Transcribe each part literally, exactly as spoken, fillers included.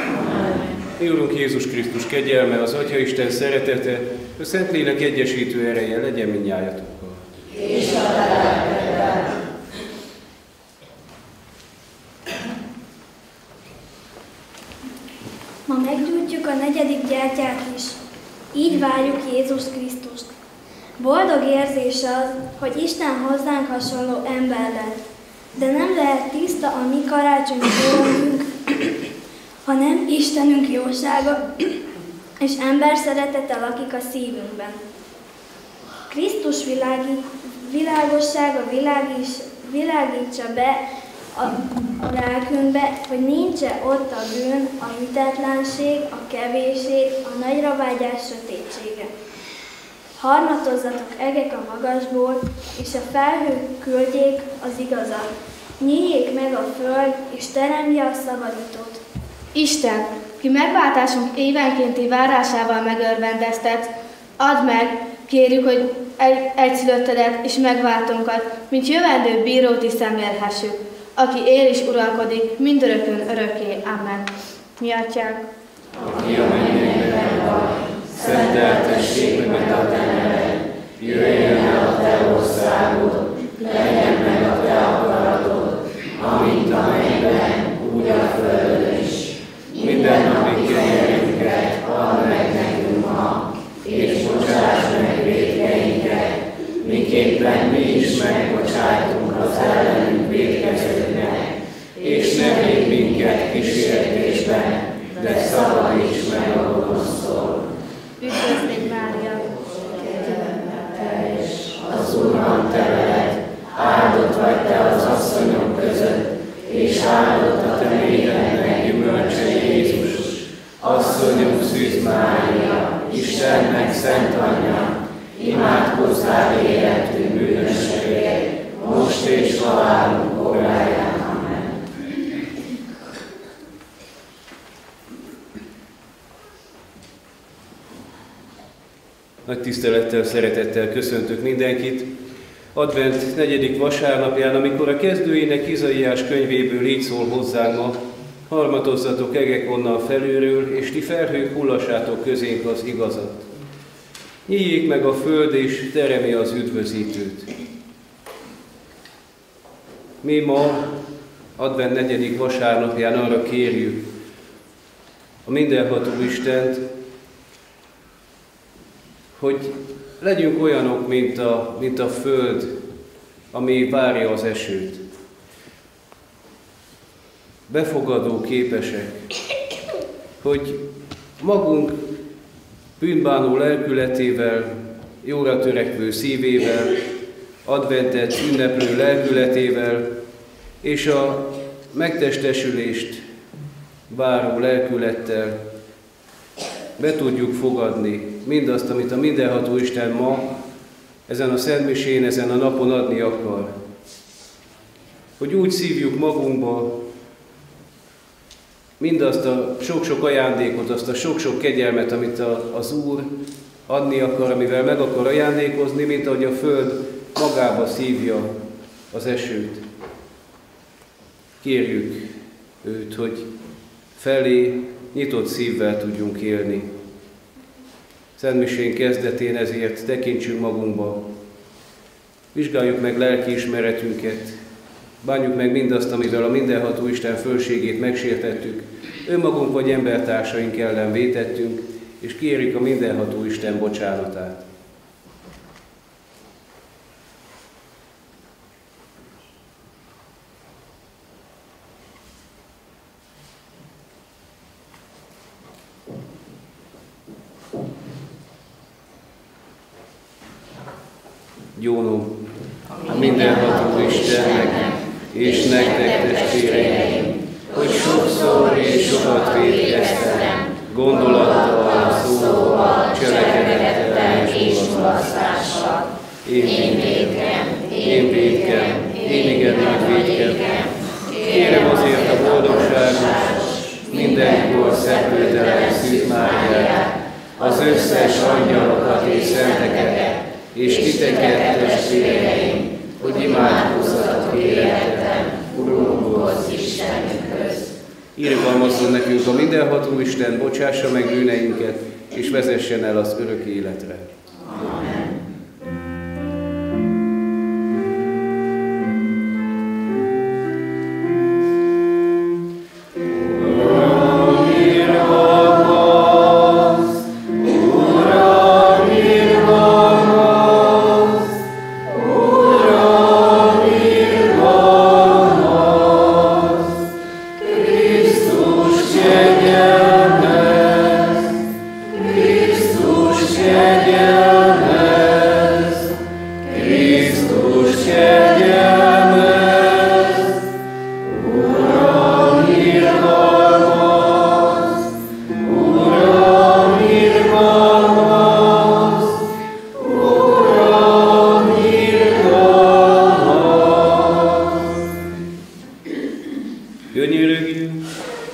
Mi Urunk Jézus Krisztus kegyelme, az Atya Isten szeretete, a Szentlélek egyesítő ereje legyen mindnyájatokkal. És a lelkeddel. Ma meggyújtjuk a negyedik gyertyát is. Így várjuk Jézus Krisztust. Boldog érzés az, hogy Isten hozzánk hasonló ember lett. De nem lehet tiszta a mi karácsonyi örömünk, hanem Istenünk jósága és ember szeretete lakik a szívünkben. Krisztus világi, világossága világis, világítsa be a, a lelkünkbe, hogy nincs-e ott a bűn, a hitetlenség, a kevésség, a nagyra vágyás sötétsége. Harmatozzatok egek a magasból, és a felhők küldjék az igazat. Nyíljék meg a föld, és teremje a szabadítót. Isten, ki megváltásunk évenkénti várásával megörvendeztet, add meg, kérjük, hogy egy, egyszülöttedet és megváltónkat, mint jövendő bírót is szemlélhessük, aki él és uralkodik mindörökön örökké. Amen. Mi atyánk, aki a mennyekben vagy, szenteltessék meg a te neved, jöjjön el a te országod, legyen meg a te akaratod, amint a mennyben, úgy a földön is. Mindennapi kenyerünket add meg nekünk ma, és bocsáss meg vétkeinket, miképpen mi is megbocsájtunk az ellenünk vétkezőknek, és ne védj minket kísértésben, de szabadíts meg a gonosztól. üdvözl légy Mária, kegyelemmel teljes, az Úr van te veled, áldott vagy te az asszonyok között, és áldott a te méhednek gyümölcse Jézus. Asszonyunk Szűz Mária, Istennek szent anyja, imádkozzál életünk bűnösségért, most és halálunk óráján. Amen. Nagy tisztelettel, szeretettel köszöntök mindenkit. Advent negyedik vasárnapján, amikor a kezdőjének Izaiás könyvéből így szól hozzánk ma: harmatozzatok egek onnan felülről, és ti felhők hullassátok közénk az igazat. Nyíljék meg a föld, és teremje az üdvözítőt. Mi ma, Advent negyedik vasárnapján arra kérjük a mindenható Istent, hogy legyünk olyanok, mint a, mint a föld, ami várja az esőt. Befogadó képesek, hogy magunk bűnbánó lelkületével, jóra törekvő szívével, adventet ünneplő lelkületével és a megtestesülést váró lelkülettel be tudjuk fogadni mindazt, amit a mindenható Isten ma, ezen a szentmisén, ezen a napon adni akar. Hogy úgy szívjuk magunkba mindazt a sok-sok ajándékot, azt a sok-sok kegyelmet, amit a, az Úr adni akar, amivel meg akar ajándékozni, mint ahogy a föld magába szívja az esőt. Kérjük őt, hogy felé nyitott szívvel tudjunk élni. Szentmisén kezdetén ezért tekintsünk magunkba, vizsgáljuk meg lelkiismeretünket, bánjuk meg mindazt, amivel a mindenható Isten fölségét megsértettük, önmagunk vagy embertársaink ellen vétettünk, és kérjük a mindenható Isten bocsánatát. Gyónom a mindenható Istennek, és nektek, testvéreim, hogy sokszor és sokat vétkeztem, gondolattal, szóval, cselekedettel és mulasztással. Én vétkem, én vétkem, én igen nagy vétkem. Kérem azért a boldogságos, mindenkor szeplőtelen Szűz Máriát, az összes angyalokat és szenteket, és titeket, testvéreim, hogy imádkozzatok életben Urunkhoz, Istenünkhöz. Irgalmazzon nekünk a mindenható Isten, bocsássa meg bűneinket, és vezessen el az örök életre. Amen. Könyörögjünk!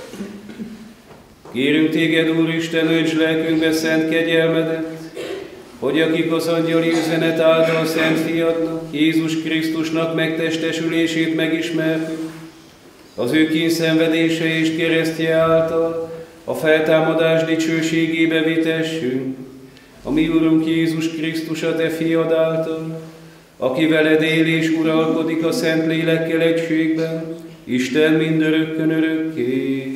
Kérünk téged, Úristen, önts lelkünkbe szent kegyelmedet, hogy akik az angyali üzenet által szent fiadnak, Jézus Krisztusnak megtestesülését megismertük, az ő kínszenvedése és keresztje által a feltámadás dicsőségébe vitessünk, a mi Urunk Jézus Krisztus a te fiad által, aki veled él és uralkodik a Szent Lélekkel egységben, Isten mindörökkön örökké.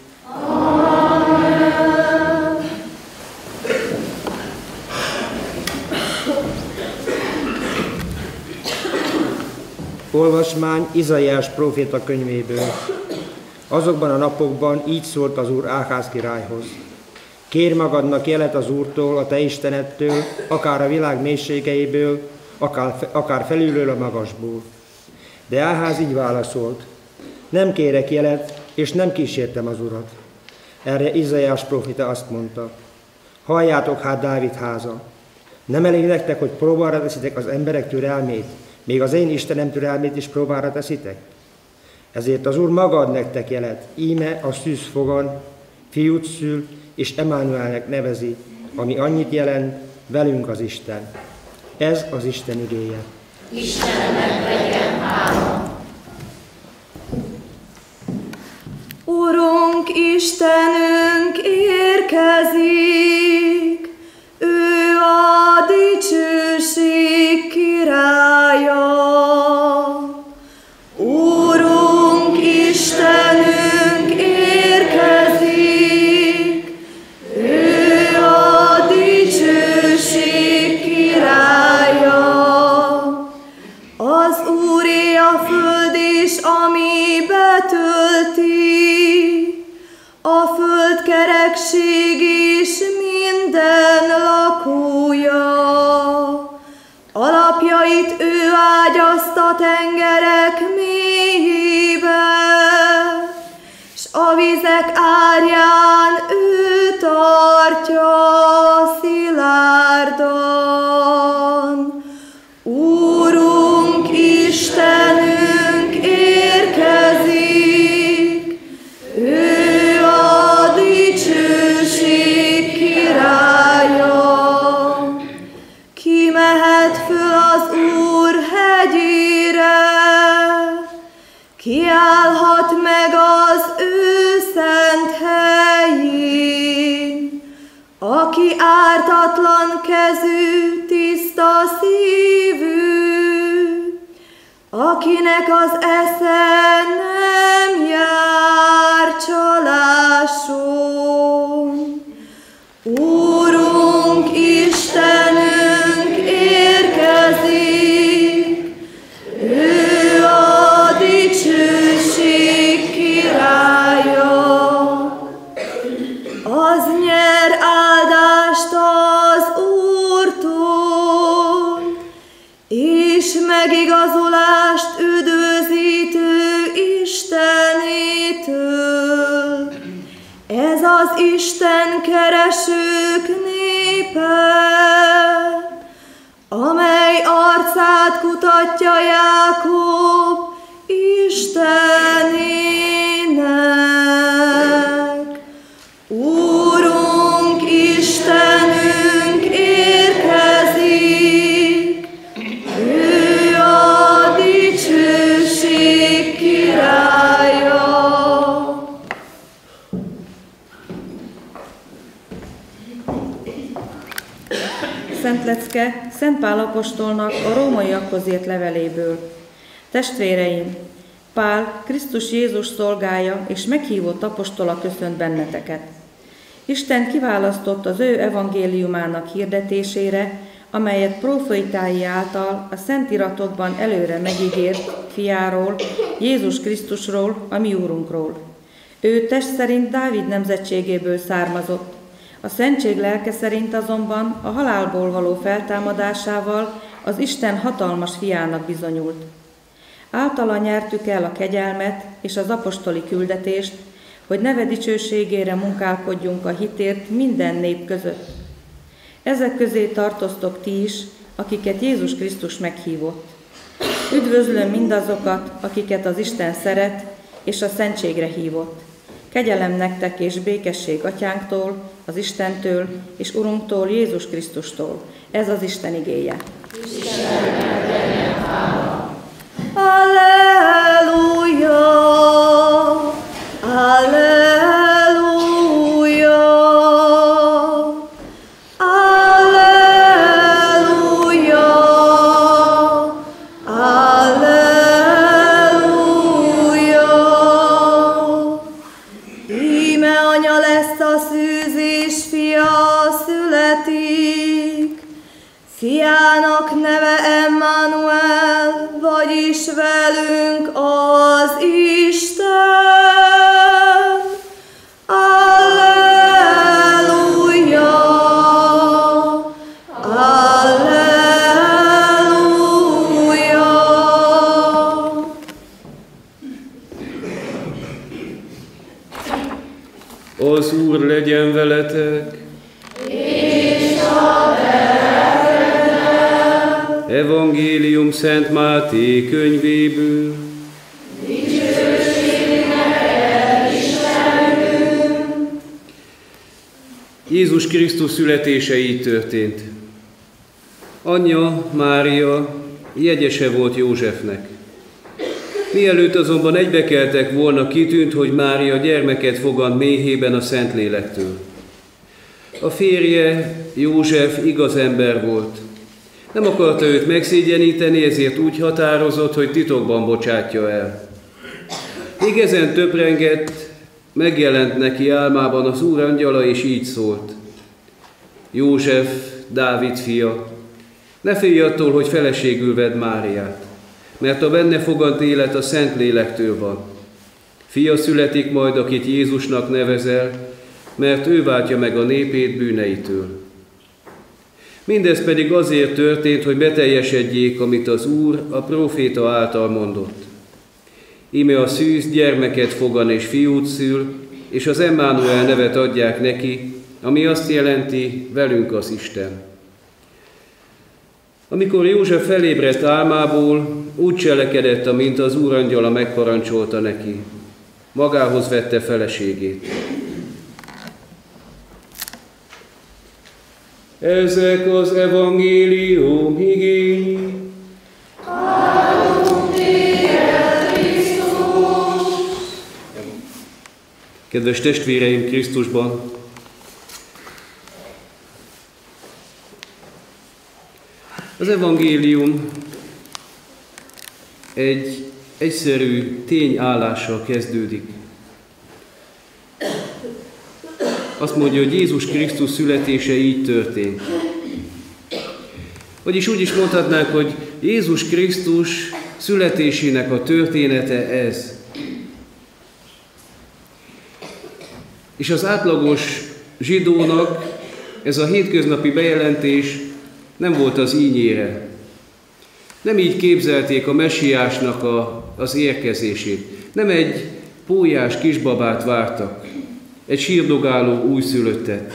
Amen. Olvasmány Izaiás próféta könyvéből. Azokban a napokban így szólt az Úr Áház királyhoz. Kérj magadnak jelet az Úrtól, a te Istenettől, akár a világ mélységeiből, akár, akár felülről a magasból. De Áház így válaszolt. Nem kérek jelet, és nem kísértem az Urat. Erre Izaiás próféta azt mondta. Halljátok hát, Dávid háza. Nem elég nektek, hogy próbára teszitek az emberek türelmét, még az én Istenem türelmét is próbára teszitek? Ezért az Úr maga ad nektek jelet, íme a szűz fogan, fiút szül, és Emánuelnek nevezi, ami annyit jelent, velünk az Isten. Ez az Isten igéje. Istennek legyen hála. Urunk Istenünk érkezik, ő a dicsőség királya. Urunk Istenünk érkezik, ő a dicsőség királya. Az Úré a föld és ami betölti, a föld kerekség és minden lakója. Alapjait ő ágyazta tengerek mélyébe, s a vizek árján ő tartja szilárdan. Úrunk Istenünk érkezik, ő a dicsőség királya. Ki mehet föl az Úr hegyére, ki állhat meg az ő szent helyén, aki ártatlan kezű, tiszta szívű, akinek az esze nem jár csaláson. Úrunk Istenünk érkezik, ő a dicsőség királya. Az nyer áldást az Úrtól, és megigazolást üdvözítő Istenétől. Ez az Isten keresők népe, amely arcát kutatja Jákob Istenének. Úrunk Istenünk érkezik, ő a dicsőség királya. Szent Lecke Szent Pál apostolnak a rómaiakhoz írt leveléből. Testvéreim, Pál, Krisztus Jézus szolgája és meghívott apostola köszönt benneteket. Isten kiválasztott az ő evangéliumának hirdetésére, amelyet prófétái által a Szentiratokban előre megígért fiáról, Jézus Krisztusról, a mi Úrunkról. Ő test szerint Dávid nemzetségéből származott, a szentség lelke szerint azonban a halálból való feltámadásával az Isten hatalmas fiának bizonyult. Általa nyertük el a kegyelmet és az apostoli küldetést, hogy neve dicsőségére munkálkodjunk a hitért minden nép között. Ezek közé tartoztok ti is, akiket Jézus Krisztus meghívott. Üdvözlöm mindazokat, akiket az Isten szeret, és a szentségre hívott. Kegyelem nektek és békesség Atyánktól, az Istentől és Urunktól, Jézus Krisztustól. Ez az Isten igéje. Istennek legyen hála. Alleluja! Alleluja! Alleluja! Alleluja! Íme anya lesz a szűz és fia születik, fiának neve Emmanuel, vagyis velünk az Isten. Alleluja! Alleluja! Az Úr legyen veletek! Evangélium Szent Máté könyvéből. Jézus Krisztus születése így történt. Anyja, Mária, jegyese volt Józsefnek. Mielőtt azonban egybekeltek volna, kitűnt, hogy Mária gyermeket fogant méhében a Szentlélektől. A férje, József igaz ember volt. Nem akarta őt megszégyeníteni, ezért úgy határozott, hogy titokban bocsátja el. Még ezen töprengett, megjelent neki álmában az Úr angyala, és így szólt. József, Dávid fia, ne félj attól, hogy feleségül vedd Máriát, mert a benne fogant élet a Szentlélektől van. Fia születik majd, akit Jézusnak nevezel, mert ő váltja meg a népét bűneitől. Mindez pedig azért történt, hogy beteljesedjék, amit az Úr a próféta által mondott. Íme a szűz gyermeket fogan és fiút szül, és az Emmanuel nevet adják neki, ami azt jelenti, velünk az Isten. Amikor József felébredt álmából, úgy cselekedett, amint az Úr angyala megparancsolta neki. Magához vette feleségét. Ezek az evangélium igény. Kedves testvéreim Krisztusban, az evangélium egy egyszerű tényállással kezdődik. Azt mondja, hogy Jézus Krisztus születése így történt. Vagyis úgy is mondhatnánk, hogy Jézus Krisztus születésének a története ez. És az átlagos zsidónak ez a hétköznapi bejelentés nem volt az ínyére. Nem így képzelték a messiásnak a, az érkezését. Nem egy pólyás kisbabát vártak, egy sírdogáló újszülöttet.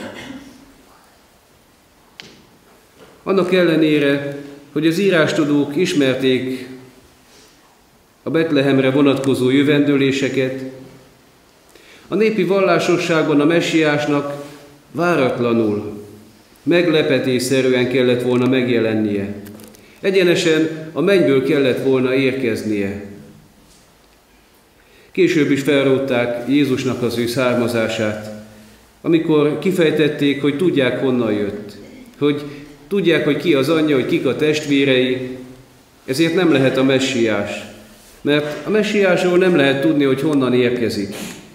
Annak ellenére, hogy az írástudók ismerték a Betlehemre vonatkozó jövendőléseket, a népi vallásosságban a messiásnak váratlanul, meglepetésszerűen kellett volna megjelennie. Egyenesen a mennyből kellett volna érkeznie. Később is felrótták Jézusnak az ő származását, amikor kifejtették, hogy tudják, honnan jött, hogy tudják, hogy ki az anyja, hogy kik a testvérei, ezért nem lehet a messiás. Mert a messiásról nem lehet tudni, hogy honnan érkezik.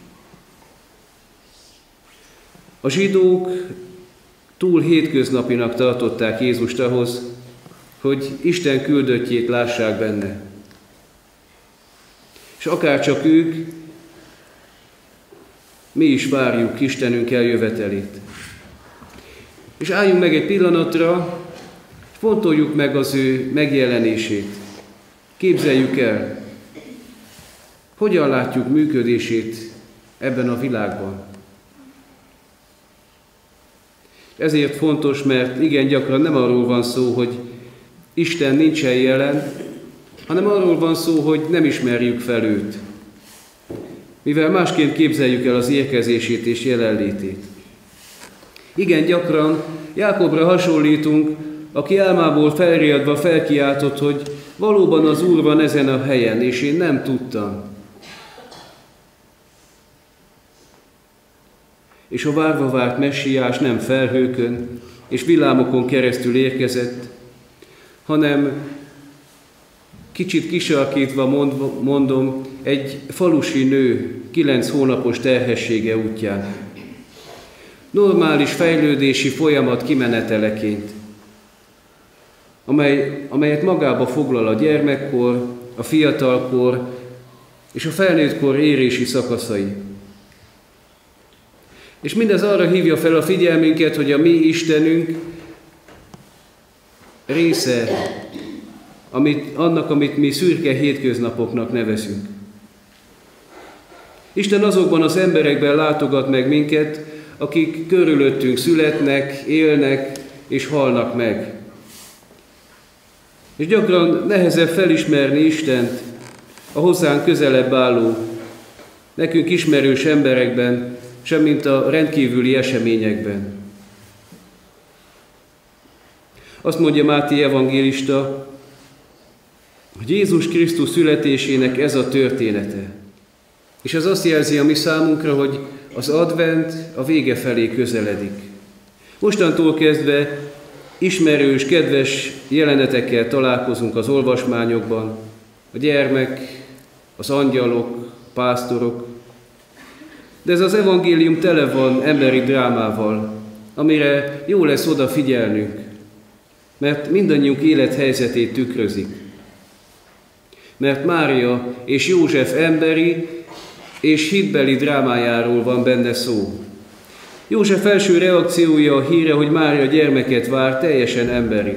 A zsidók túl hétköznapinak tartották Jézust ahhoz, hogy Isten küldöttjét lássák benne. És akárcsak ők, mi is várjuk Istenünk eljövetelét. És álljunk meg egy pillanatra, fontoljuk meg az ő megjelenését. Képzeljük el, hogyan látjuk működését ebben a világban. Ezért fontos, mert igen gyakran nem arról van szó, hogy Isten nincsen jelen, hanem arról van szó, hogy nem ismerjük fel őt. Mivel másként képzeljük el az érkezését és jelenlétét. Igen gyakran Jákobra hasonlítunk, aki álmából felriadva felkiáltott, hogy valóban az Úr van ezen a helyen, és én nem tudtam. És a várva várt messiás nem felhőkön és villámokon keresztül érkezett, hanem kicsit kisarkítva mondom, egy falusi nő kilenc hónapos terhessége útján. Normális fejlődési folyamat kimeneteleként, amely, amelyet magába foglal a gyermekkor, a fiatalkor és a felnőttkor érési szakaszai. És mindez arra hívja fel a figyelmünket, hogy a mi Istenünk része amit, annak, amit mi szürke hétköznapoknak nevezünk. Isten azokban az emberekben látogat meg minket, akik körülöttünk születnek, élnek és halnak meg. És gyakran nehezebb felismerni Istent a hozzánk közelebb álló, nekünk ismerős emberekben, semmint a rendkívüli eseményekben. Azt mondja Máté evangélista, hogy Jézus Krisztus születésének ez a története. És ez azt jelzi a mi számunkra, hogy az advent a vége felé közeledik. Mostantól kezdve ismerős, kedves jelenetekkel találkozunk az olvasmányokban, a gyermek, az angyalok, pásztorok, de ez az evangélium tele van emberi drámával, amire jó lesz odafigyelnünk, mert mindannyiunk élethelyzetét tükrözik. Mert Mária és József emberi és hitbeli drámájáról van benne szó. József első reakciója a híre, hogy Mária gyermeket vár, teljesen emberi.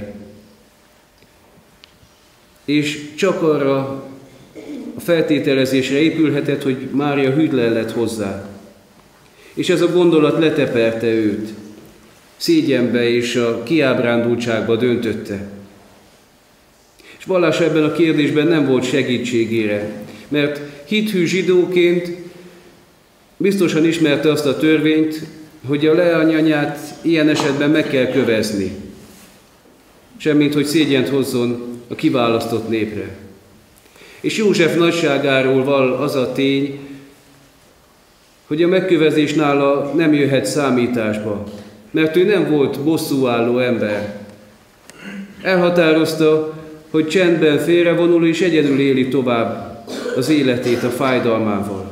És csak arra a feltételezésre épülhetett, hogy Mária hűtlen lett hozzá. És ez a gondolat leteperte őt. Szégyenbe és a kiábrándultságba döntötte. És vallás ebben a kérdésben nem volt segítségére, mert hithű zsidóként biztosan ismerte azt a törvényt, hogy a leányanyát ilyen esetben meg kell kövezni, semmint hogy szégyent hozzon a kiválasztott népre. És József nagyságáról val az a tény, hogy a megkövezés nála nem jöhet számításba, mert ő nem volt bosszúálló ember. Elhatározta, hogy csendben félrevonul és egyedül éli tovább az életét a fájdalmával.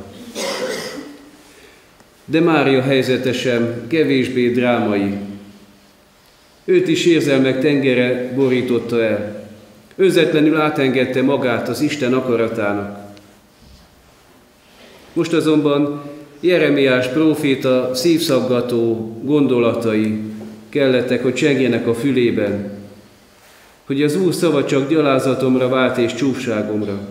De Mária helyzete sem kevésbé drámai. Őt is érzelmek tengere borította el. Önzetlenül átengedte magát az Isten akaratának. Most azonban Jeremiás próféta szívszaggató gondolatai kellettek, hogy csengjenek a fülében, hogy az Úr szava csak gyalázatomra vált és csúfságomra.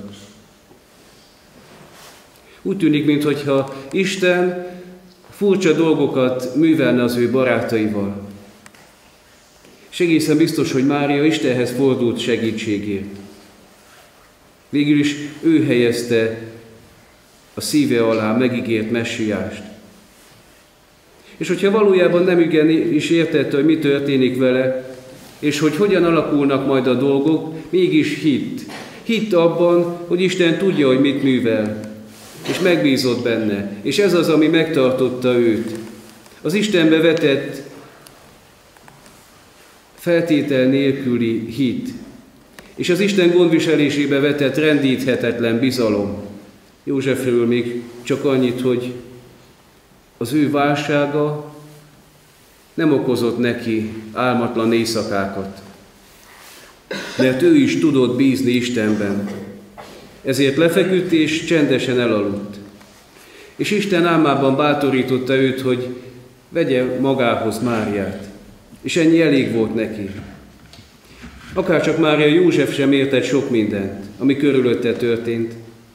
Úgy tűnik, mintha Isten furcsa dolgokat művelne az ő barátaival. És egészen biztos, hogy Mária Istenhez fordult segítségért. Végül is ő helyezte a szíve alá megígért messiást. És hogyha valójában nem igen is értette, hogy mi történik vele, és hogy hogyan alakulnak majd a dolgok, mégis hitt. Hitt abban, hogy Isten tudja, hogy mit művel, és megbízott benne. És ez az, ami megtartotta őt. Az Istenbe vetett feltétel nélküli hit, és az Isten gondviselésébe vetett rendíthetetlen bizalom. Józsefről még csak annyit, hogy az ő válsága nem okozott neki álmatlan éjszakákat, mert ő is tudott bízni Istenben. Ezért lefeküdt és csendesen elaludt. És Isten álmában bátorította őt, hogy vegye magához Máriát, és ennyi elég volt neki. Akárcsak Mária, József sem értett sok mindent, ami körülötte történt,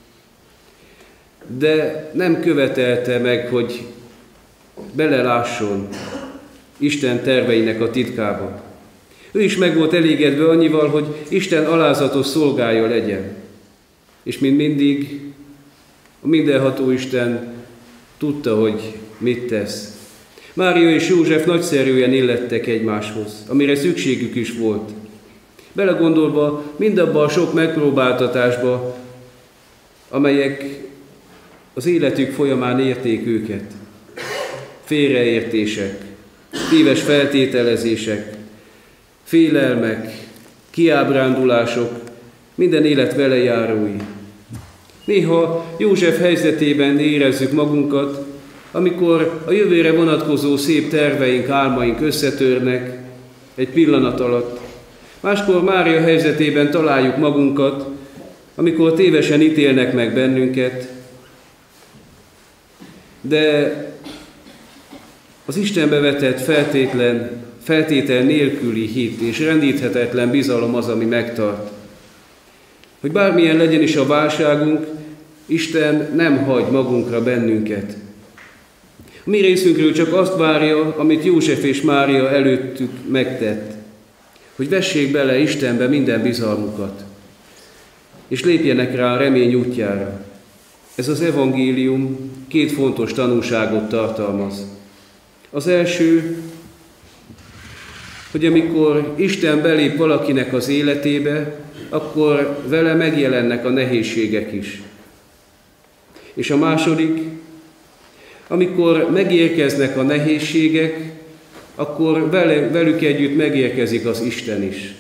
de nem követelte meg, hogy belelásson Isten terveinek a titkába. Ő is meg volt elégedve annyival, hogy Isten alázatos szolgája legyen. És mint mindig, a mindenható Isten tudta, hogy mit tesz. Mária és József nagyszerűen illettek egymáshoz, amire szükségük is volt. Belegondolva mindabba a sok megpróbáltatásba, amelyek az életük folyamán érték őket. Félreértések, téves feltételezések, félelmek, kiábrándulások, minden élet velejárói. Néha József helyzetében érezzük magunkat, amikor a jövőre vonatkozó szép terveink, álmaink összetörnek egy pillanat alatt. Máskor Mária helyzetében találjuk magunkat, amikor tévesen ítélnek meg bennünket, de az Istenbe vetett feltétlen, feltétel nélküli hit és rendíthetetlen bizalom az, ami megtart. Hogy bármilyen legyen is a válságunk, Isten nem hagy magunkra bennünket. A mi részünkről csak azt várja, amit József és Mária előttük megtett, hogy vessék bele Istenbe minden bizalmukat, és lépjenek rá a remény útjára. Ez az evangélium két fontos tanúságot tartalmaz. Az első, hogy amikor Isten belép valakinek az életébe, akkor vele megjelennek a nehézségek is. És a második, amikor megérkeznek a nehézségek, akkor vele, velük együtt megérkezik az Isten is.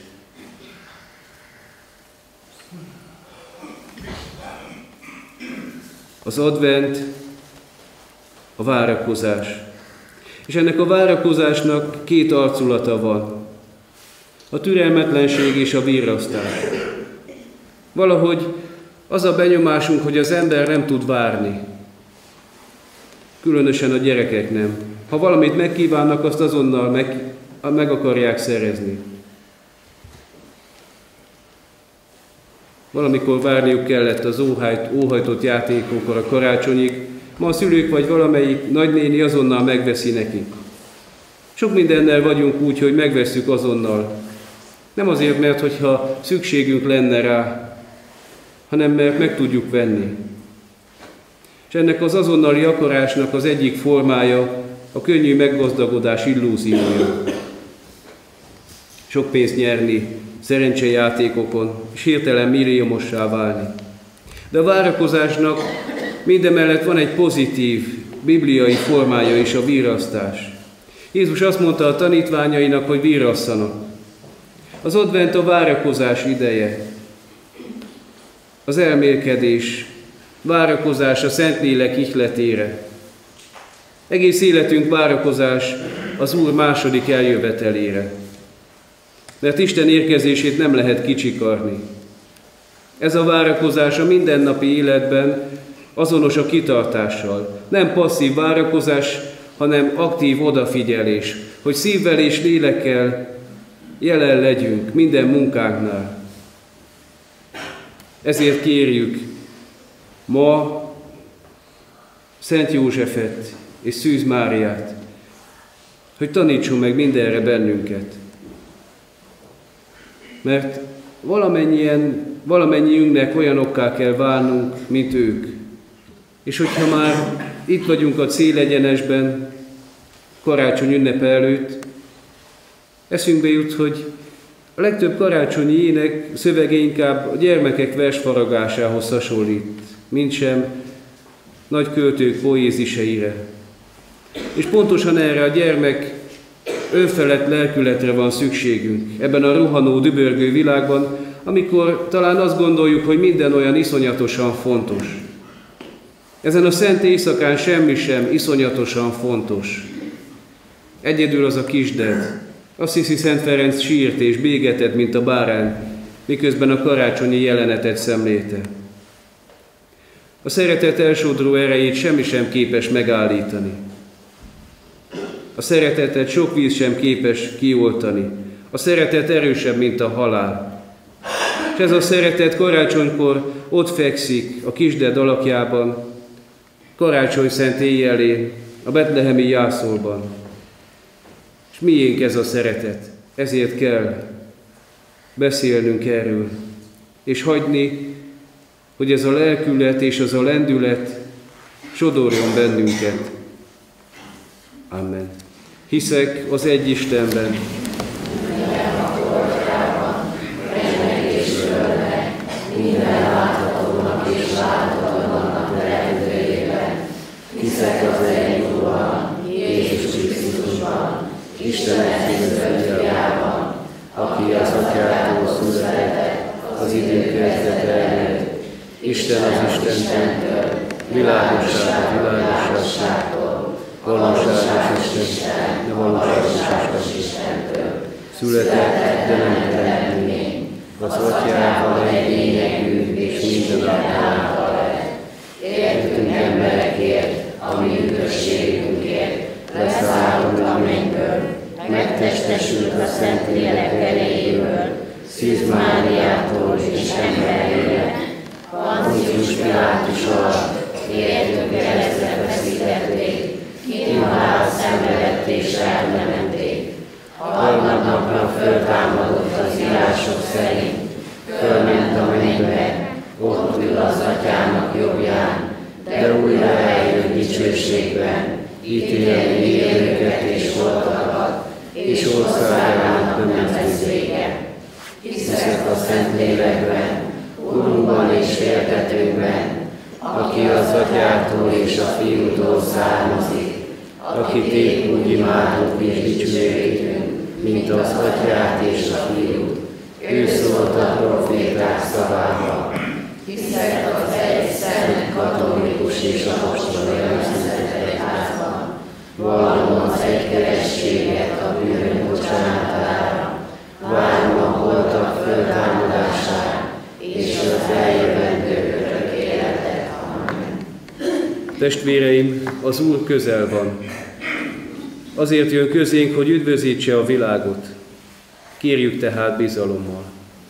Az advent, a várakozás. És ennek a várakozásnak két arculata van. A türelmetlenség és a virrasztás. Valahogy az a benyomásunk, hogy az ember nem tud várni. Különösen a gyerekek nem. Ha valamit megkívánnak, azt azonnal meg, meg akarják szerezni. Valamikor várniuk kellett az óhajt, óhajtott játékokra a karácsonyig, ma a szülők vagy valamelyik nagynéni azonnal megveszi nekik. Sok mindennel vagyunk úgy, hogy megvesszük azonnal. Nem azért, mert hogyha szükségünk lenne rá, hanem mert meg tudjuk venni. És ennek az azonnali akarásnak az egyik formája a könnyű meggazdagodás illúziója. Sok pénzt nyerni, szerencsejátékokon, és hirtelen milliómossá válni. De a várakozásnak mindemellett van egy pozitív, bibliai formája is, a virrasztás. Jézus azt mondta a tanítványainak, hogy virrasszanak. Az advent a várakozás ideje. Az elmélkedés, várakozás a Szentlélek ihletére. Egész életünk várakozás az Úr második eljövetelére. Mert Isten érkezését nem lehet kicsikarni. Ez a várakozás a mindennapi életben azonos a kitartással. Nem passzív várakozás, hanem aktív odafigyelés, hogy szívvel és lélekkel jelen legyünk minden munkánknál. Ezért kérjük ma Szent Józsefet és Szűz Máriát, hogy tanítson meg mindenre bennünket. Mert valamennyien, valamennyiünknek olyanokká kell válnunk, mint ők. És hogyha már itt vagyunk a célegyenesben, karácsony ünnepe előtt, eszünkbe jut, hogy a legtöbb karácsonyi ének szövege inkább a gyermekek versfaragásához hasonlít, mintsem nagy költők poéziseire. És pontosan erre a gyermek önfelett lelkületre van szükségünk ebben a rohanó, dübörgő világban, amikor talán azt gondoljuk, hogy minden olyan iszonyatosan fontos. Ezen a szent éjszakán semmi sem iszonyatosan fontos. Egyedül az a kisded. Azt hiszi, Szent Ferenc sírt és bégetett, mint a bárány, miközben a karácsonyi jelenetet szemlélte. A szeretet elsodró erejét semmi sem képes megállítani. A szeretetet sok víz sem képes kioltani. A szeretet erősebb, mint a halál. És ez a szeretet karácsonykor ott fekszik a kisded alakjában, karácsony szent éjjelén, a betlehemi jászolban. És miénk ez a szeretet? Ezért kell beszélnünk erről, és hagyni, hogy ez a lelkület és az a lendület sodorjon bennünket. Amen. Hiszek az egy Istenben, minden láthatónak és láthatatlannak teremtőjében. Hiszek az egy Úrban, Jézus Krisztusban, Isten egyszülött fiában, aki az Atyától született az idő kezdete előtt, Isten az Istentől, világosság a világosságtól, valóságos Isten, de valóságos Istentől, született, de nem teremtmény, az Atyával egy lényegű és minden által lett. Értünk emberekért, a mi üdvösségünkért, leszállunk a mennyből, megtestesült a Szentlélek erejéből, Szűz Máriától és emberének, Poncius Pilátus alatt, értünk keresztre feszítették, kínhalált szenvedett és elmentették. Harmadnapra föltámadott az írások szerint, fölment a mennybe, ott ül az Atyának jobbján, de újra eljön dicsőségben, ítélni élőket és holtakat, és országának nem lesz vége. Hiszek a Szentlélekben, Urunkban és Féltetőnkben, aki az Atyától és a Fiútól származik, akit épp úgy imádunk és dicsőítünk, mint az Atyát és a Fiút. Ő szólt a proféták szavával. Hiszek az egy szent, katolikus és apostolikus szent egyházban. Vallom az egykerességet a bűnök bocsánatára. Várom a holtak föltámadását és az eljövendő örök életet. Amen. Testvéreim, az Úr közel van. Azért jön közénk, hogy üdvözítse a világot. Kérjük tehát bizalommal.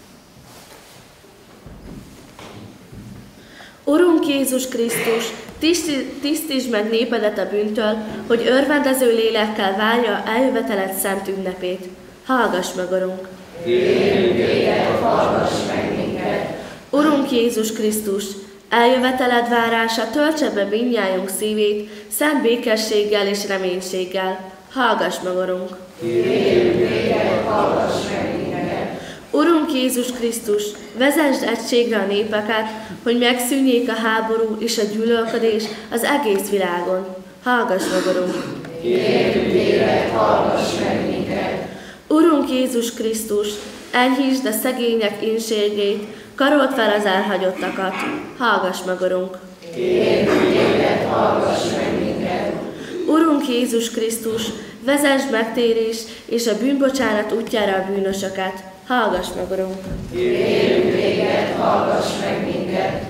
Urunk Jézus Krisztus, tisztítsd meg népedet a bűntől, hogy örvendező lélekkel várja eljöveteled szent ünnepét. Hallgass meg, Urunk! Kérjük téged, hallgass meg minket! Urunk Jézus Krisztus, eljöveteled várása töltse be mindnyájunk szívét szent békességgel és reménységgel. Hallgass meg, Urunk! Kérjük téged, hallgass meg minket! Urunk Jézus Krisztus, vezesd egységre a népeket, hogy megszűnjék a háború és a gyűlölködés az egész világon. Hallgass meg, Urunk! Kérjük téged, hallgass meg minket! Urunk Jézus Krisztus, enyhítsd a szegények inségét, karold fel az elhagyottakat. Hallgass meg, Urunk! Kérjük téged, hallgass meg minket! Urunk Jézus Krisztus, vezesd megtérés és a bűnbocsánat útjára a bűnösöket. Hallgass meg, Urunk! Kérjük téged, hallgass meg minket!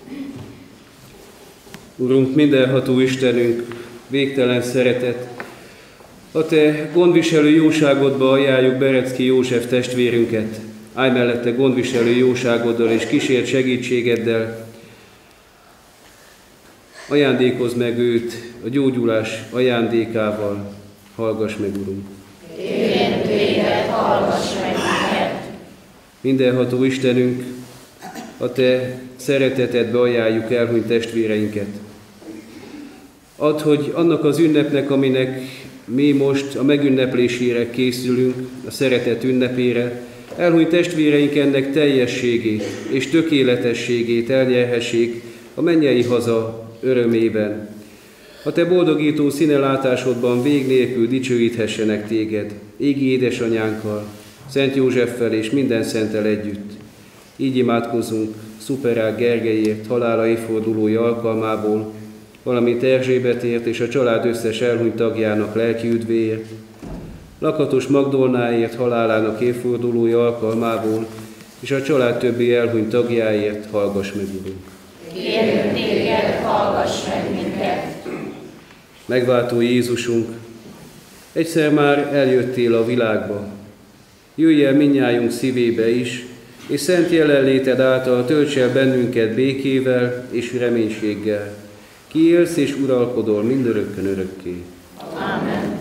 Urunk, mindenható Istenünk, végtelen szeretet, a Te gondviselő jóságodba ajánljuk Berecki József testvérünket, állj mellette gondviselő jóságoddal és kísért segítségeddel. Ajándékozz meg őt a gyógyulás ajándékával. Hallgass meg, Urunk! Kérjük téged, hallgass meg minket! Mindenható Istenünk, a Te szeretetedbe ajánljuk elhunyt testvéreinket. Add, hogy annak az ünnepnek, aminek mi most a megünneplésére készülünk, a szeretet ünnepére, elhunyt testvéreink ennek teljességét és tökéletességét elnyerhessék a mennyei haza örömében. A te boldogító színelátásodban vég nélkül dicsőíthessenek téged, égi édesanyánkkal, Szent Józseffel és minden szenttel együtt. Így imádkozunk Szuperák Gergelyért halála évfordulója alkalmából, valamint Erzsébetért és a család összes elhunyt tagjának lelki üdvéért, Lakatos Magdolnáért halálának évfordulója alkalmából, és a család többi elhunyt tagjáért hallgass meg, Urunk. Kérünk téged, hallgass meg minket. Megváltó Jézusunk, egyszer már eljöttél a világba. Jöjj el mindnyájunk szívébe is, és szent jelenléted által tölts el bennünket békével és reménységgel. Ki élsz és uralkodol mindörökkön örökké. Amen.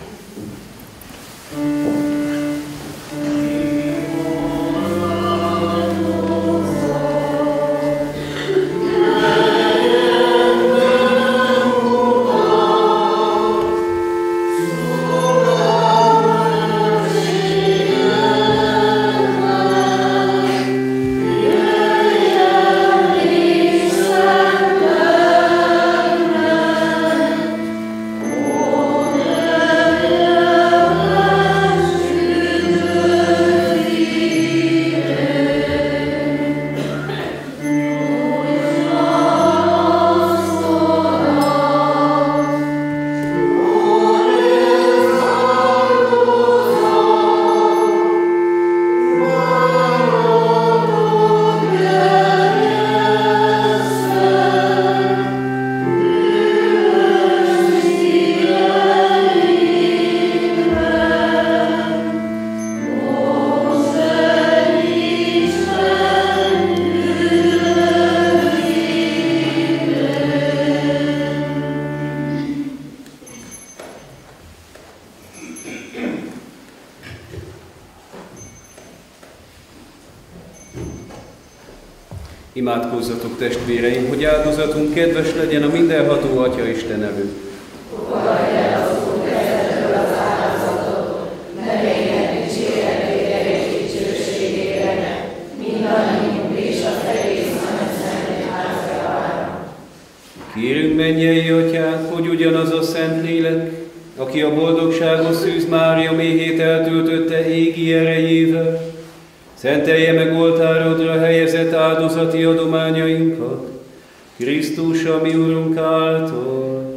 Imádkozzatok, testvéreim, hogy áldozatunk kedves legyen a mindenható Atya Isten előtt. Fogadj el az Úr kezedből az áldozatot, nevényed dicséretére és dicsőségére, mindannyiunk és az egész Szent Egyházra. Kérünk, mennyei Atyánk, hogy ugyanaz a Szent Lélek, aki a boldogságos Szűz Mária méhét eltöltötte égi erejével, szentelje meg oltárodra helyezett áldozati adományainkat, Krisztus, a mi Urunk által.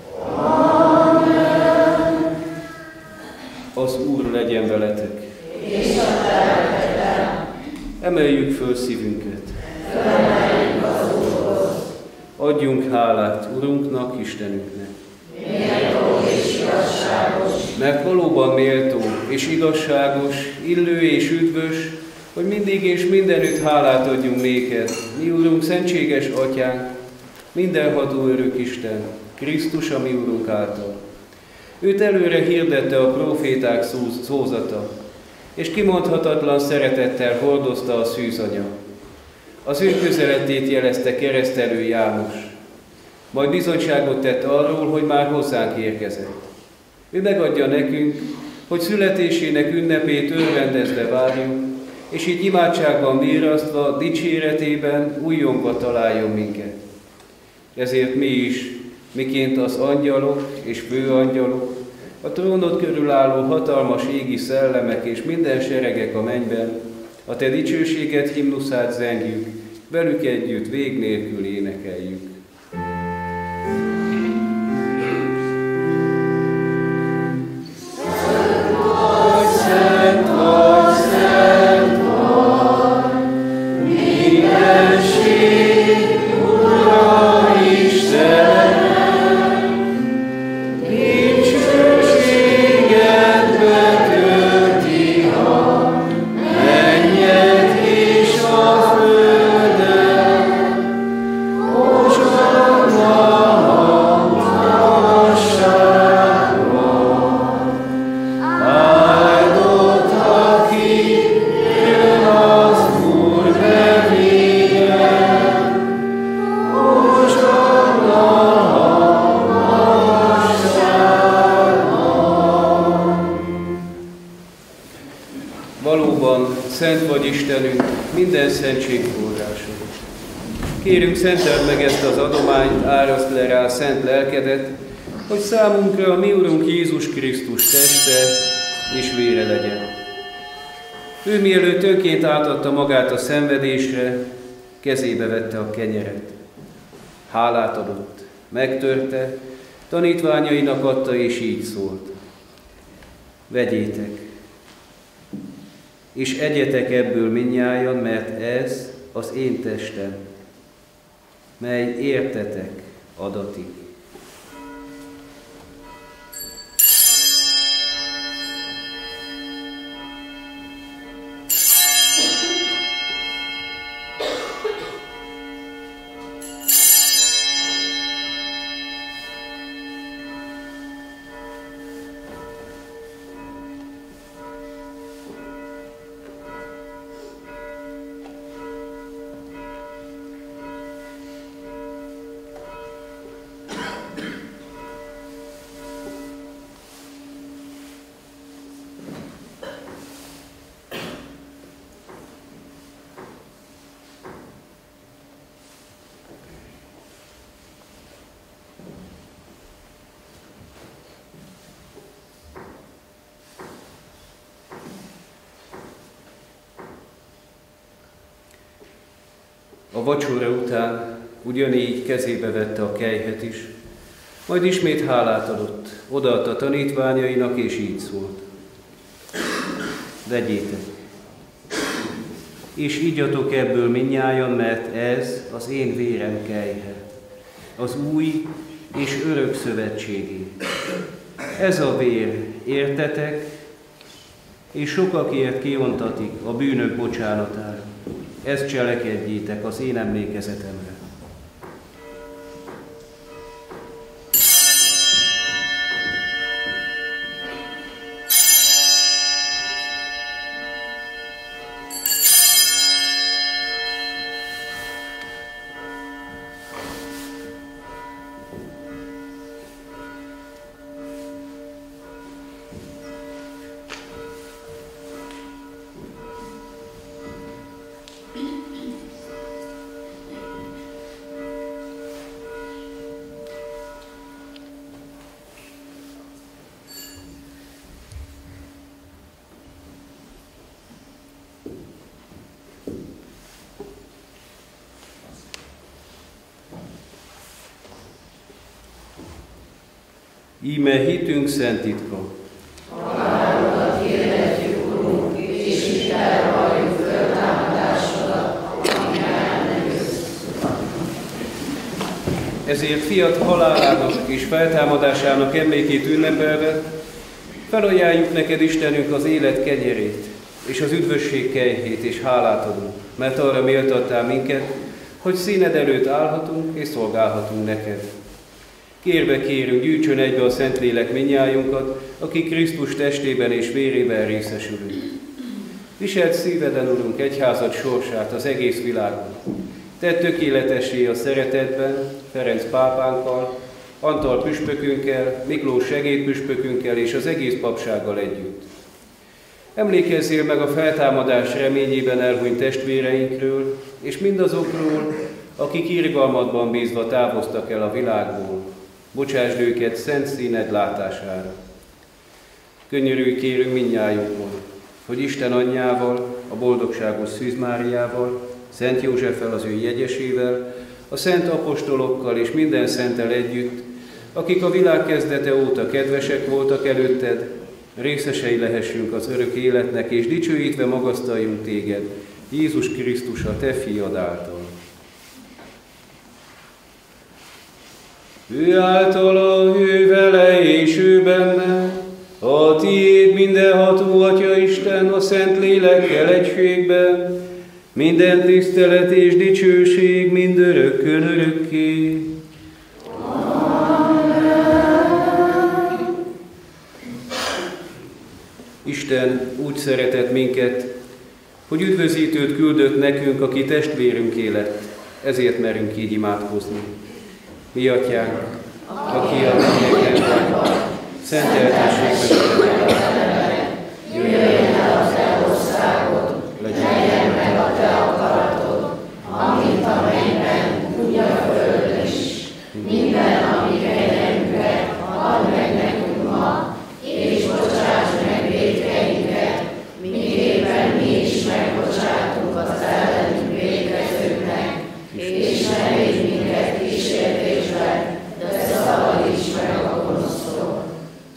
Amen. Az Úr legyen veletek. És a lelkeddel. Emeljük föl szívünket. Felemeljük az Úrhoz. Adjunk hálát Urunknak, Istenünknek. Méltó és igazságos. Mert valóban méltó és igazságos, illő és üdvös, hogy mindig és mindenütt hálát adjunk néked, mi Urunk, szentséges Atyánk, mindenható örök Isten, Krisztus, a mi Urunk által. Őt előre hirdette a próféták szózata, és kimondhatatlan szeretettel hordozta a szűzanya. Az ő közeletét jelezte keresztelő János, majd bizonyságot tett arról, hogy már hozzánk érkezett. Ő megadja nekünk, hogy születésének ünnepét örvendezve várjuk, és így imádságban virrasztva, dicséretében újjongva találjon minket. Ezért mi is, miként az angyalok és főangyalok, a trónod körül álló hatalmas égi szellemek és minden seregek a mennyben, a te dicsőséget himnuszát zengjük, velük együtt vég nélkül énekeljük. Szent vagy Istenünk, minden szentség forrása. Kérünk, szenteld meg ezt az adományt, áraszt le rá szent lelkedet, hogy számunkra a mi Urunk Jézus Krisztus teste és vére legyen. Ő mielőtt önként átadta magát a szenvedésre, kezébe vette a kenyeret. Hálát adott, megtörte, tanítványainak adta, és így szólt: vegyétek, és egyetek ebből mindnyájan, mert ez az én testem, mely értetek adatik. A vacsora után ugyanígy kezébe vette a kelyhet is, majd ismét hálát adott, odaadta tanítványainak, és így szólt: vegyétek, és igyatok ebből mindnyájan, mert ez az én vérem kelyhe, az új és örök szövetségé. Ez a vér értetek, és sokakért kiontatik a bűnök bocsánatára. Ezt cselekedjétek az én emlékezetemre. Íme hitünk szent titka. Halálodat hirdetjük, Urunk, és hitel valljuk föltámadásodat, ami el nem jössz. Ezért fiat halálának és feltámadásának emlékét ünnepelve felajánljuk neked, Istenünk, az élet kenyerét és az üdvösség kelyhét, és hálát adunk, mert arra méltattál minket, hogy színed előtt állhatunk és szolgálhatunk neked. Kérve kérünk, gyűjtsön egybe a Szentlélek mindnyájunkat, aki Krisztus testében és vérében részesülünk. Viselt szíveden, Urunk, egyházad sorsát az egész világon. Tedd tökéletessé a szeretetben, Ferenc pápánkkal, Antal püspökünkkel, Miklós segédpüspökünkkel és az egész papsággal együtt. Emlékezzél meg a feltámadás reményében elhunyt testvéreinkről, és mindazokról, akik irgalmadban bízva távoztak el a világból. Bocsásd őket szent színed látására. Könyörülj kérünk mindnyájunkon, hogy Isten anyjával, a boldogságos Szűz Máriával, Szent Józseffel az ő jegyesével, a szent apostolokkal és minden szenttel együtt, akik a világ kezdete óta kedvesek voltak előtted, részesei lehessünk az örök életnek, és dicsőítve magasztaljunk téged, Jézus Krisztus, a te fiad által. Ő általa, ő vele és ő benne, a tiéd mindenható Atya Isten a Szent Lélekkel egységben, minden tisztelet és dicsőség mindörökkön örökké. Isten úgy szeretett minket, hogy üdvözítőt küldött nekünk, aki testvérünké lett, ezért merünk így imádkozni. Mi Atyánk, aki a mennyeken vagy, szenteltessék meg a te neved, jöjjön el a te országod, legyen meg a te akaratod, amint a mennyben, úgy a földön is. Minden, ami kenyerünket,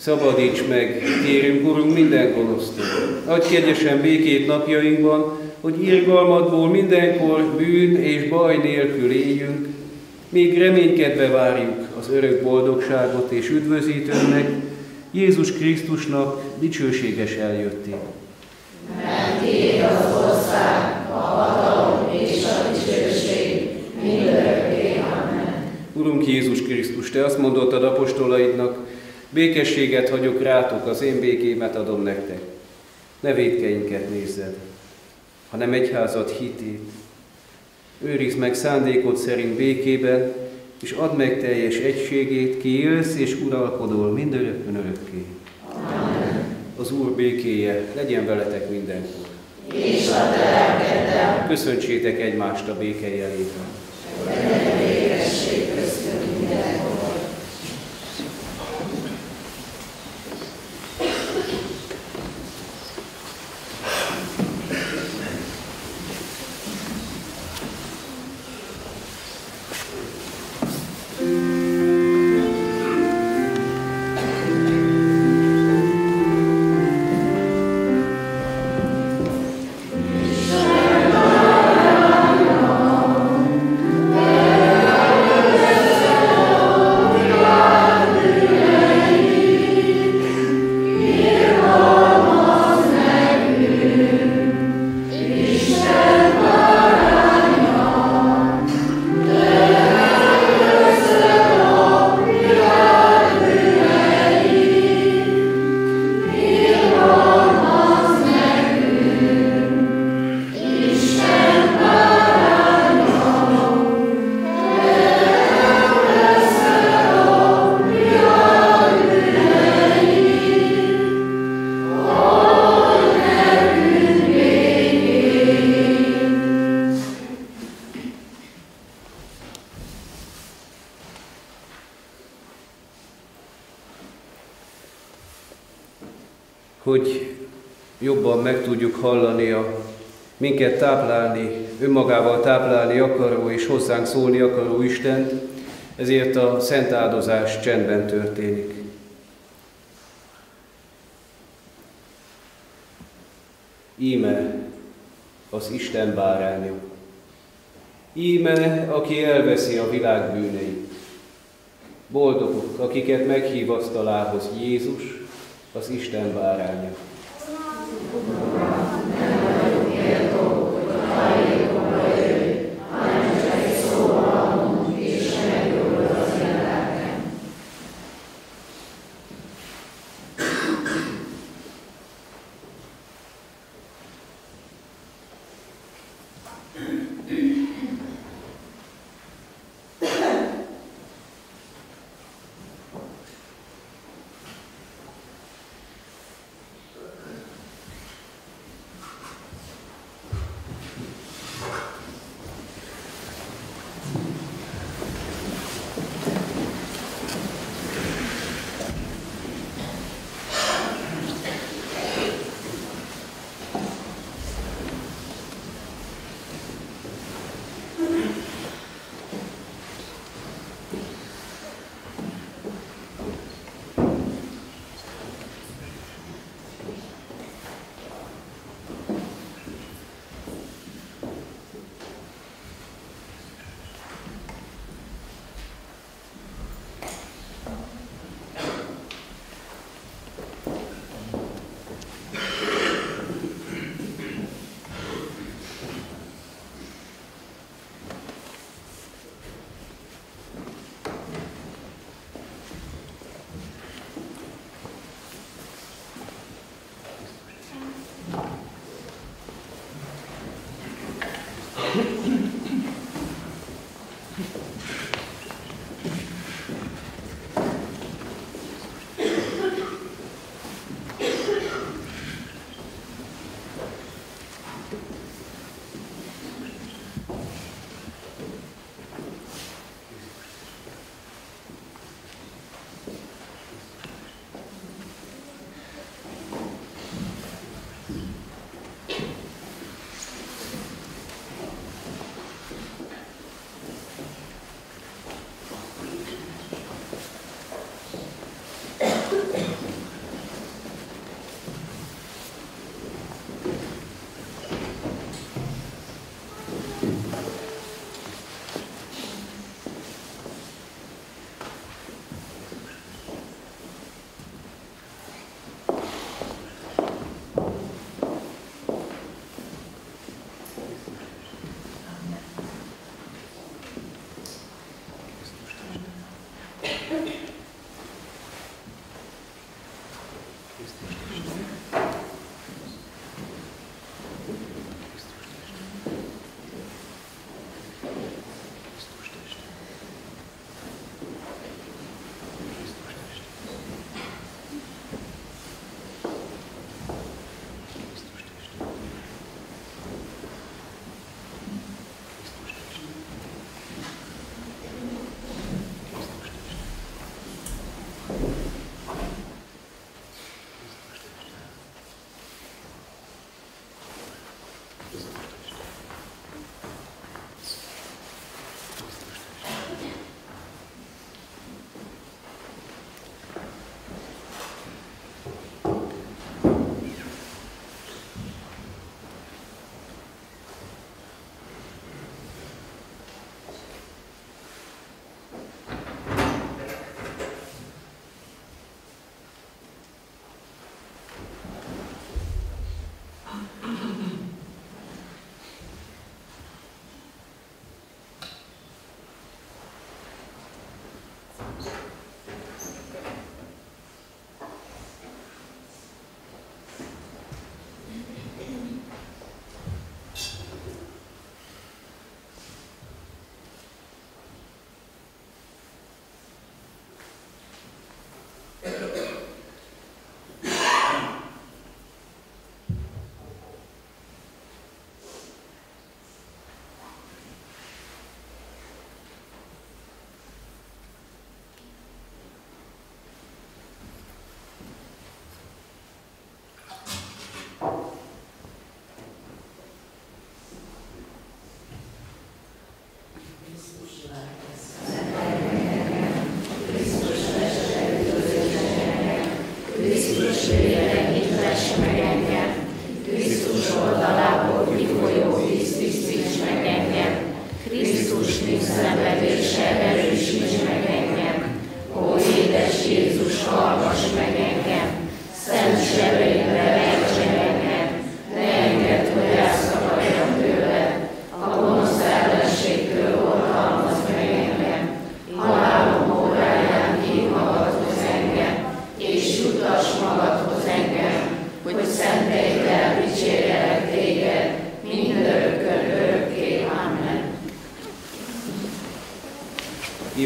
Szabadíts meg, kérünk, Urunk, minden gonosztól. Adj kegyesen békét napjainkban, hogy irgalmadból mindenkor bűn és baj nélkül éljünk, még reménykedve várjuk az örök boldogságot és üdvözítőnek, Jézus Krisztusnak dicsőséges eljöttét. Mert tiéd az ország, a hatalom és a dicsőség mindörökké. Amen. Urunk Jézus Krisztus, Te azt mondottad apostolaidnak, békességet hagyok rátok, az én békémet adom nektek. Ne vétkeinket nézzed, hanem egyházad hitét. Őrizd meg szándékod szerint békében, és add meg teljes egységét, ki élsz és uralkodol mindörökkön örökké. Amen. Az Úr békéje legyen veletek mindenkor. És a te lelkeddel. Köszöntsétek egymást a béke jelében. Legyen békesség köztünk mindenkor. Hogy jobban meg tudjuk hallani a minket táplálni, önmagával táplálni akaró és hozzánk szólni akaró Istent, ezért a szent áldozás csendben történik. Íme az Isten báránya. Íme, aki elveszi a világ bűneit. Boldogok, akiket meghív asztalához Jézus, az Isten báránya.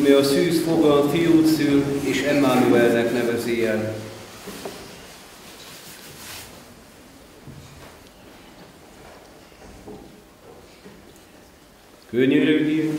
íme a szűz fogan fiút szül, és Emmanuelnek nevezi el. Könyörögjünk!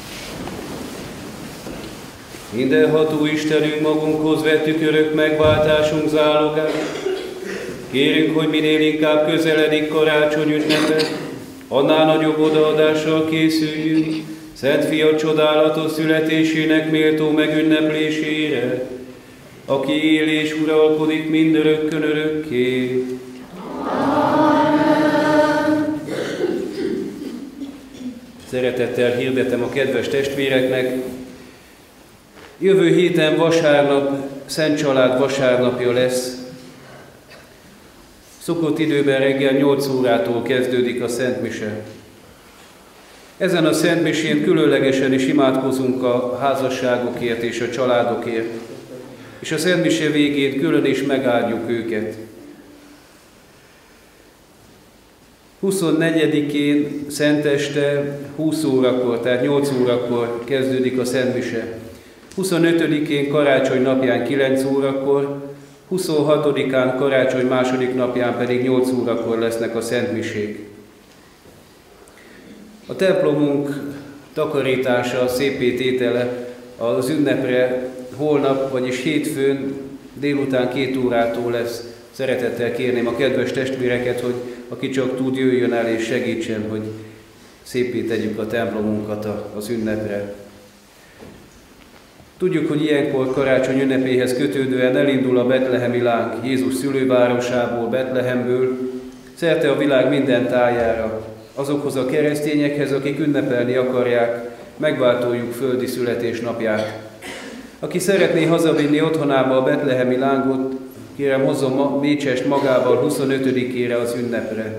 Mindenható Istenünk, magunkhoz vettük örök megváltásunk zálogát. Kérünk, hogy minél inkább közeledik karácsony ünnepe, annál nagyobb odaadással készüljünk, Szent Fia csodálatos születésének méltó megünneplésére, aki él és uralkodik mindörökkön örökké. Szeretettel hirdetem a kedves testvéreknek, jövő héten vasárnap, Szent Család vasárnapja lesz. Szokott időben reggel nyolc órától kezdődik a Szent Mise. Ezen a Szent Misén különlegesen is imádkozunk a házasságokért és a családokért, és a Szent Mise végén külön is megáldjuk őket. huszonnegyedikén szenteste húsz órakor, tehát nyolc órakor kezdődik a Szent Mise. huszonötödikén karácsony napján kilenc órakor, huszonhatodikán karácsony második napján pedig nyolc órakor lesznek a Szent Misék. A templomunk takarítása, szépé tétele az ünnepre holnap, vagyis hétfőn délután két órától lesz. Szeretettel kérném a kedves testvéreket, hogy aki csak tud, jöjjön el és segítsen, hogy szépé tegyük a templomunkat az ünnepre. Tudjuk, hogy ilyenkor karácsony ünnepéhez kötődően elindul a betlehemi láng Jézus szülővárosából, Betlehemből, szerte a világ minden tájára, azokhoz a keresztényekhez, akik ünnepelni akarják megváltójuk földi születésnapját. Aki szeretné hazavinni otthonába a betlehemi lángot, kérem hozzon ma, Mécsest magával huszonötödikére az ünnepre.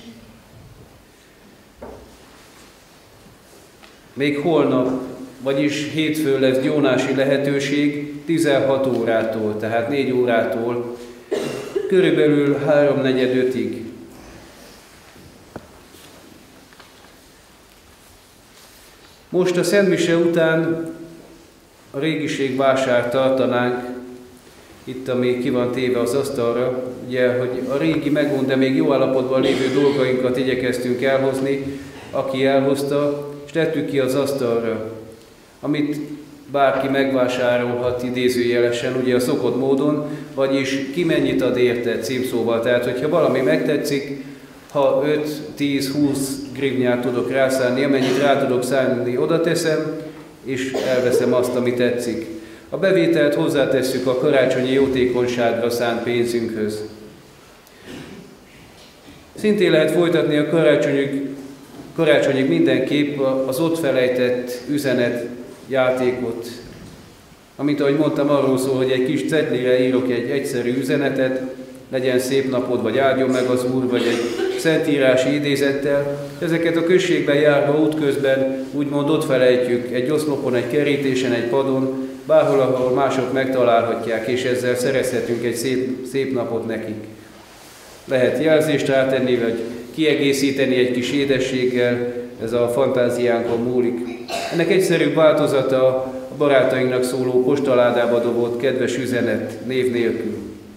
Még holnap, vagyis hétfőn lesz gyónási lehetőség tizenhat órától, tehát négy órától, körülbelül háromnegyed ötig. Most a Szent Mise után a régiség vásárt tartanánk, itt, ami ki van téve az asztalra, ugye, hogy a régi megmond, de még jó állapotban lévő dolgainkat igyekeztünk elhozni, aki elhozta, és tettük ki az asztalra, amit bárki megvásárolhat idézőjelesen, ugye a szokott módon, vagyis ki mennyit ad érte címszóval. Tehát, hogyha valami megtetszik, ha öt, tíz, húsz grivnyát tudok rászánni, amennyit rá tudok szánni, oda teszem, és elveszem azt, ami tetszik. A bevételt hozzátesszük a karácsonyi jótékonyságra szánt pénzünkhöz. Szintén lehet folytatni a karácsonyig, karácsonyig mindenképp az ott felejtett üzenetjátékot. Amint ahogy mondtam, arról szól, hogy egy kis cetlire írok egy egyszerű üzenetet, legyen szép napod, vagy áldjon meg az Úr, vagy egy szentírási idézettel. Ezeket a községben járva útközben úgymond ott felejtjük, egy oszlopon, egy kerítésen, egy padon, bárhol, ahol mások megtalálhatják, és ezzel szerezhetünk egy szép, szép napot nekik. Lehet jelzést rátenni, vagy kiegészíteni egy kis édességgel, ez a fantáziánkon múlik. Ennek egyszerűbb változata a barátainknak szóló postaládába dobott kedves üzenet név nélkül.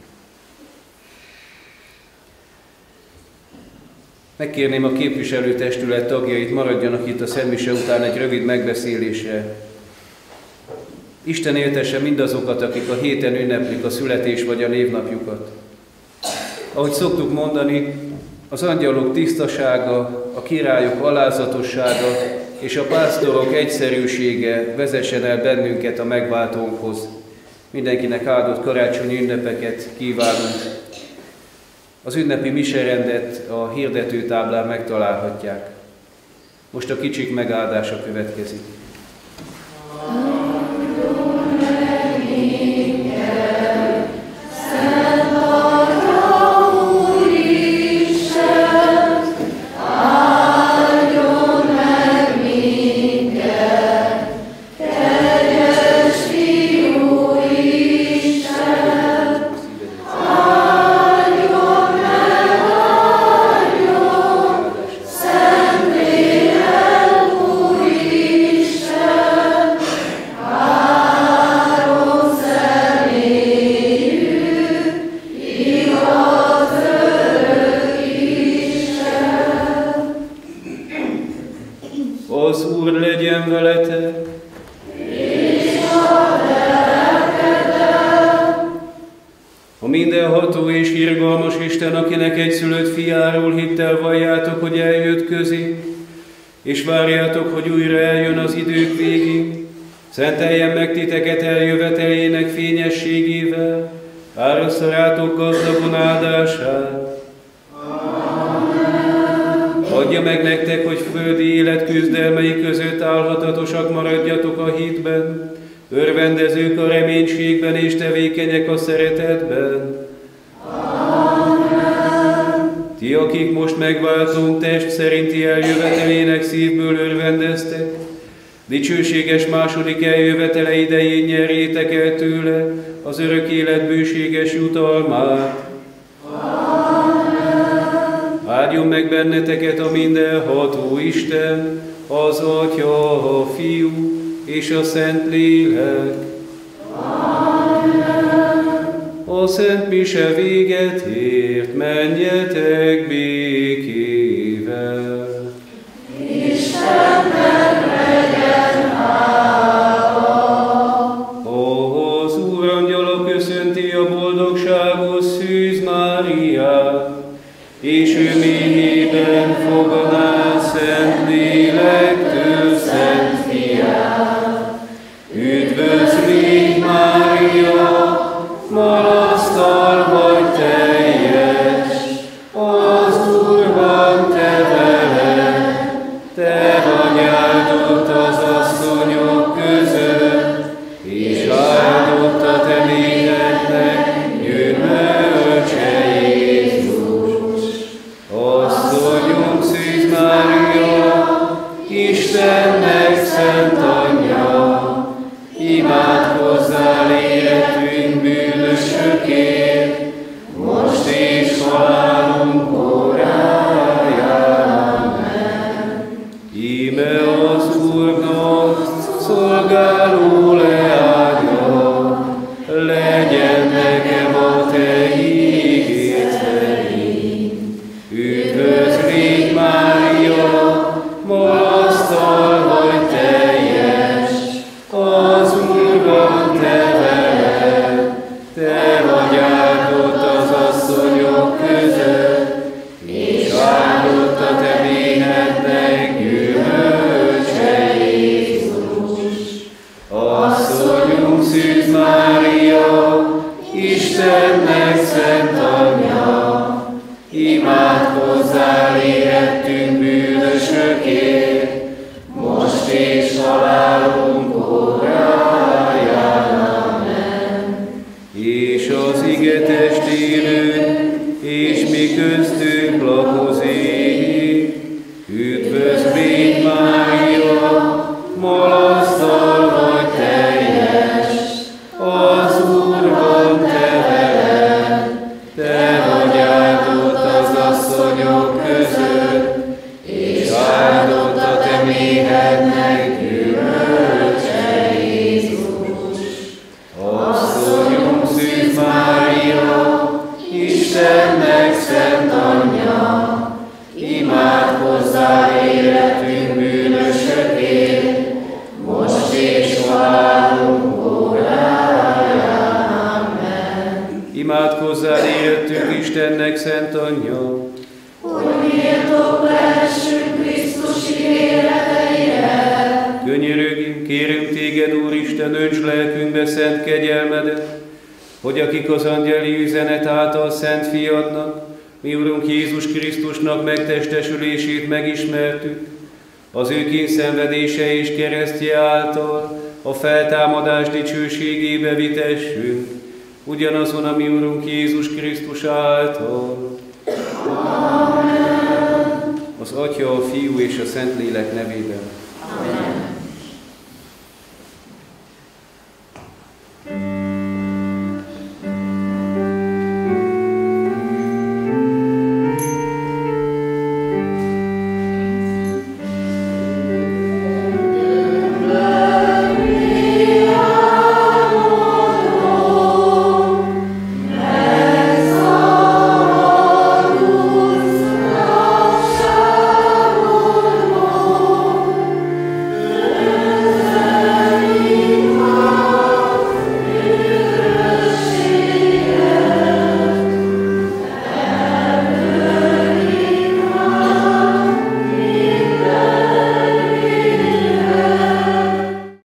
Megkérném a képviselőtestület tagjait, maradjanak itt a Szent Mise után egy rövid megbeszélésre. Isten éltesse mindazokat, akik a héten ünneplik a születés vagy a névnapjukat. Ahogy szoktuk mondani, az angyalok tisztasága, a királyok alázatossága és a pásztorok egyszerűsége vezessen el bennünket a megváltónkhoz. Mindenkinek áldott karácsonyi ünnepeket kívánunk. Az ünnepi miserendet a hirdetőtáblán megtalálhatják. Most a kicsik megáldása következik. Szent Isten, akinek egyszülött fiáról hittel valljátok, hogy eljött közé, és várjátok, hogy újra eljön az idők végén, szenteljen meg titeket eljövetelének fényességével, árassza rátok gazdagon áldását. Adja meg nektek, hogy földi élet küzdelmei között állhatatosak maradjatok a hitben, örvendezők a reménységben és tevékenyek a szeretetben. Amen. Ti, akik most megváltunk test szerinti eljövetelének szívből örvendeztek, dicsőséges második eljövetele idején nyerjétek el tőle az örök élet bőséges jutalmát. Áldjon meg benneteket a mindenható Isten, az Atya, a Fiú és a Szent Lélek. Amen. A Szent Mise véget ért, menjetek békével. Istennek legyen hála. Az Úr angyala köszönti a boldogságos Szűz Máriát, és ő mélyében foganá Szent Lélektől Szent Fiát. Üdvözlégy, Mária, marasztal vagy teljes, az Úr van te veled, te vagy áldott az asszonyok között, és áldott a te méhednek gyümölcse Jézus. Asszonyunk Szűz Mária, Istennek szent anyja, imádkozzál életünk bűnösökért, most és halálunk óráján. Amen. Íme az Úrnak szolgáló leánya, legyen nekem a te ígéd szerint. Üdvözlégy, Mária, marasztal vagy teljes, az Úr van te veled, te vagy áldott az asszonyok között, és áldott a te méhednek gyümölcse Jézus. Asszonyunk Szűz Mária, Istennek szent anyja, imádkozzál érettünk bűnösökért, most és halálunk óráján. Amen. És az ige testvérünk, és mi köztünk lakozik, üdvözlégy, Mária, marasztal vagy teljes, az Úr van te veled, te vagy áldott az asszonyok között, és áldott a te méhednek gyümölcse Jézus. Asszonyunk Szűz Mária, Istennek szent anyja, imádkozzál életünk bűnösökért, most és halálunk óráján. Amen. Imádkozzál érettünk Istennek szent anyja, hogy méltók lehessünk Krisztus ígéreteire. Könyörögjünk, kérünk téged, Úristen, önts lelkünkbe szent kegyelmedet, hogy akik az angyali üzenet által Szent Fiadnak, mi Urunk Jézus Krisztusnak megtestesülését megismertük, az ő kényszenvedése és keresztje által a feltámadás dicsőségébe vitessünk, ugyanazon a mi Urunk Jézus Krisztus által. Amen. Az Atya, a Fiú és a Szentlélek nevében.